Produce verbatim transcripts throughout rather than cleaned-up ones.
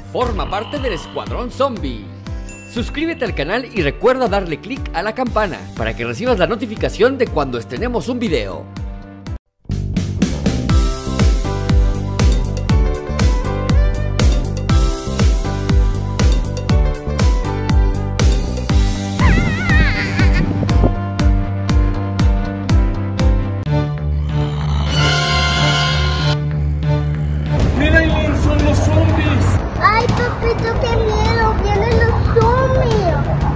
Forma parte del Escuadrón Zombie. Suscríbete al canal y recuerda darle clic a la campana para que recibas la notificación de cuando estrenemos un video. ¡Mira, Aileen! ¡Son los zombies! ¡Ay, papito, qué miedo! ¡Vienen los zombies!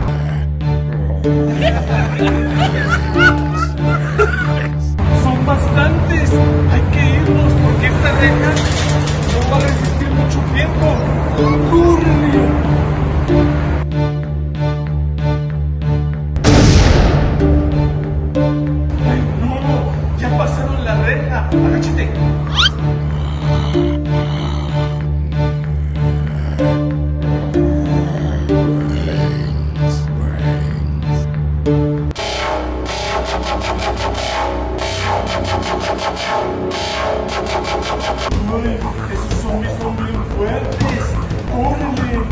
¡Son bastantes! ¡Hay que irnos porque esta reja no va a resistir mucho tiempo! ¡Córrele! ¡Ay, no! ¡Ya pasaron la reja! ¡Agáchate! ¡Ay! ¡Esos zombies son bien fuertes! ¡Córrele!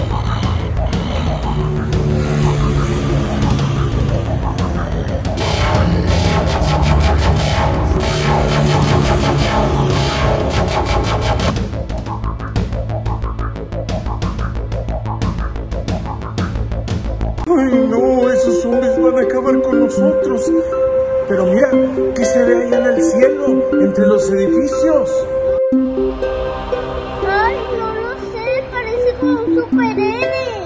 ¡Ay, no! ¡Esos zombies van a acabar con nosotros! Pero mira, ¿qué se ve allá en el cielo, entre los edificios? ¡Ay, no lo sé! Parece como un superhéroe.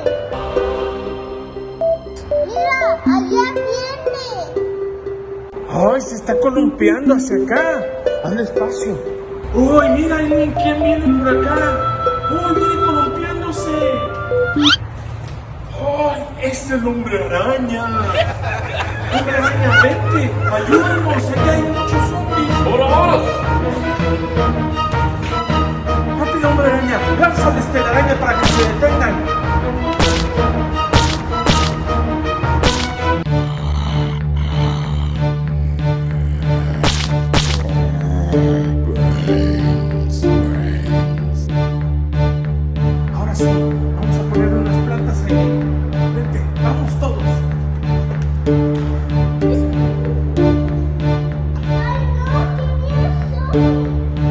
¡Mira! ¡Allá viene! ¡Ay, se está columpiando hacia acá! ¡Hazle espacio! ¡Ay, mira, Aileen! ¿Quién viene por acá? ¡Ay, viene columpiándose! ¡Ay, es el hombre araña! ¡Hombre araña, vente! ¡Ayúdanos! ¡Aquí hay muchos zombies! ¡Vámonos! ¡Rápido, hombre araña! ¡Lánzale este araña para que se detengan! Ahora sí, vamos a poner unas plantas ahí. Vente, vamos todos. ¡Ay, no! ¡Qué miedo!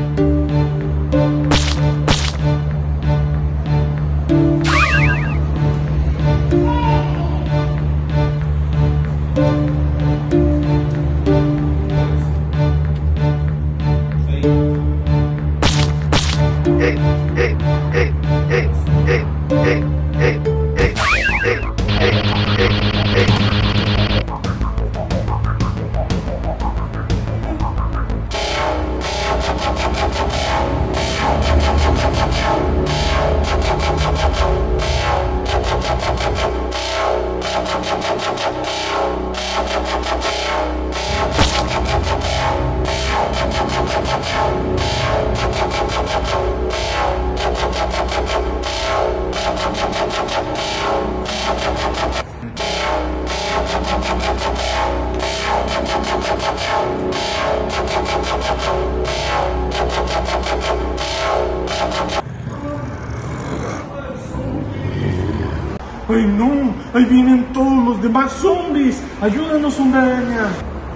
¡Ay, no! ¡Ahí vienen todos los demás zombies! ¡Ayúdanos, hombre araña!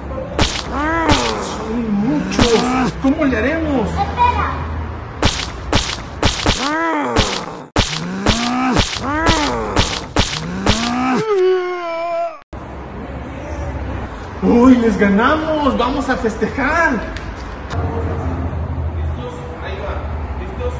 ¡Son muchos! ¿Cómo le haremos? ¡Espera! ¡Uy, les ganamos! ¡Vamos a festejar! ¿Listos? Ahí va. ¿Listos?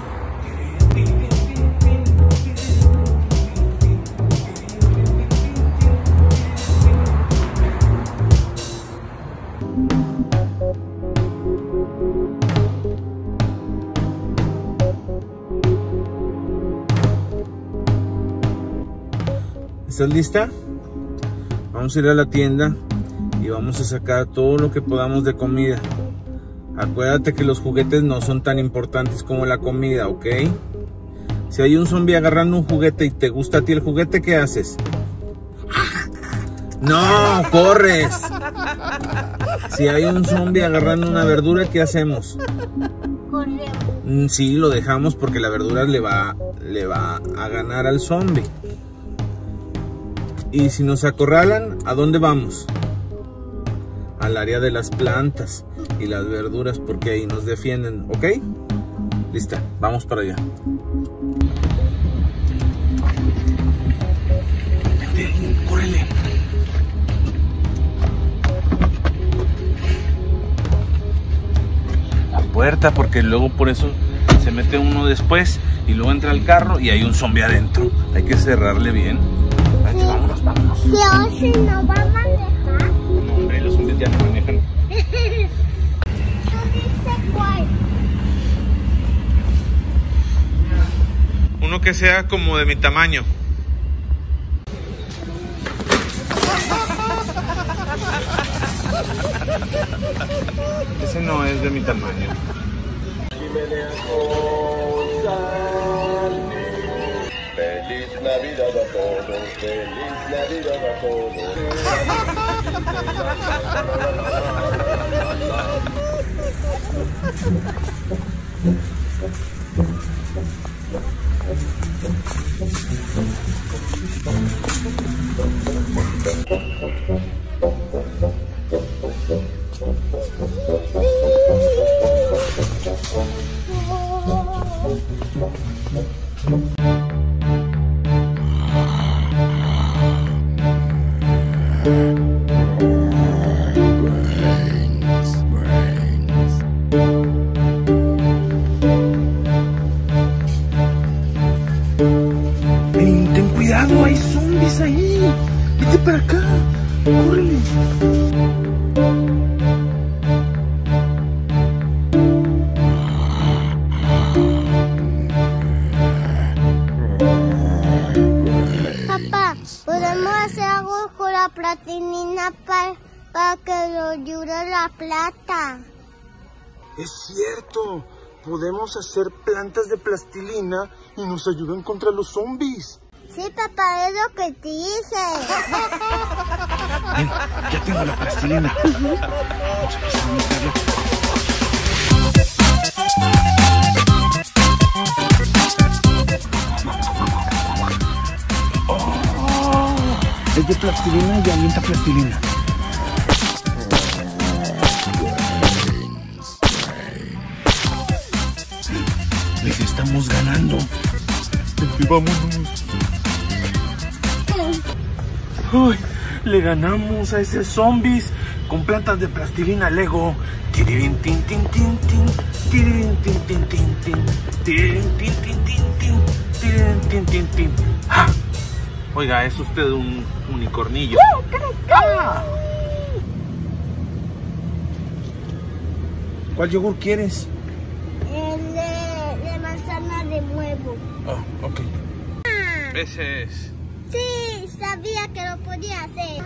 ¿Estás lista? Vamos a ir a la tienda y vamos a sacar todo lo que podamos de comida. Acuérdate que los juguetes no son tan importantes como la comida, ¿ok? Si hay un zombie agarrando un juguete y te gusta a ti el juguete, ¿qué haces? ¡No! ¡Corres! Si hay un zombie agarrando una verdura, ¿qué hacemos? corremos? Sí, lo dejamos porque la verdura le va, le va a ganar al zombie. Y si nos acorralan, ¿a dónde vamos? Al área de las plantas y las verduras, porque ahí nos defienden, ¿ok? Lista, vamos para allá. Vente, córrele. La puerta, porque luego por eso se mete uno después y luego entra al carro y hay un zombie adentro. Hay que cerrarle bien. Vente, sí. Vámonos, vámonos. Si o si no va a manejar. No, hombre, los zombies ya no manejan. ¿Tú dices cuál? Uno que sea como de mi tamaño. Ese no es de mi tamaño. Feliz Navidad a todos, feliz Navidad a Ten cuidado, hay zombies ahí. Vete para acá. Córrele. Papá, ¿podemos hacer algo con la plastilina para, para que lo ayude la plata? Es cierto, podemos hacer plantas de plastilina y nos ayudan contra los zombies. Sí, papá, es lo que te dije. Ven, ya tengo la plastilina. Vamos a empezar a meterlo. Oh, es de plastilina y avienta plastilina. Les estamos ganando. Vámonos. Ay, le ganamos a esos zombies con plantas de plastilina Lego. Tiririn, tin, tin, tin, tin. Tiririn, tin, tin, tin, tin. Tiririn, tin, tin, tin, tin. Tiririn, tin, tin, tin. ¡Ja! Oiga, es usted un unicornillo. ¡Ah! ¿Cuál yogur quieres? El de, de manzana de huevo. Ah, ok. Ese es. Sí, sabía que lo podía hacer.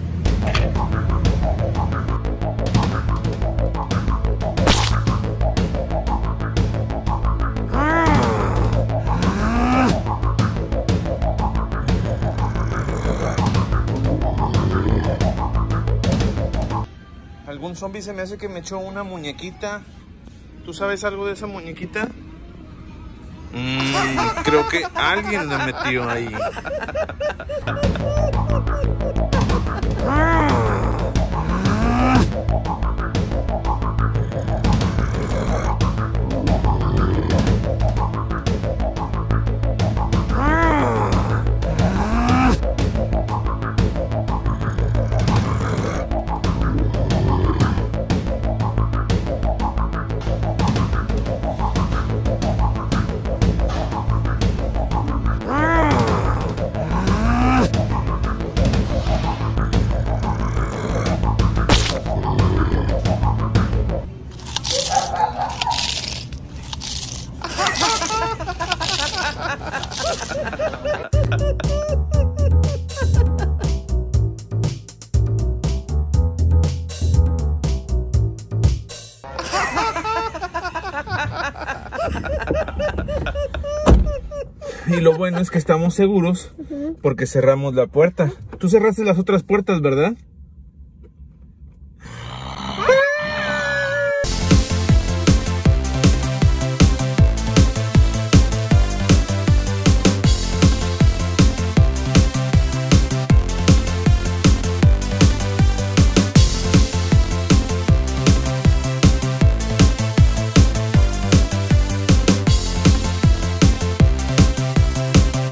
Algún zombie se me hace que me echó una muñequita. ¿Tú sabes algo de esa muñequita? Mm, creo que alguien la metió ahí. Y lo bueno es que estamos seguros porque cerramos la puerta. Tú cerraste las otras puertas, ¿verdad?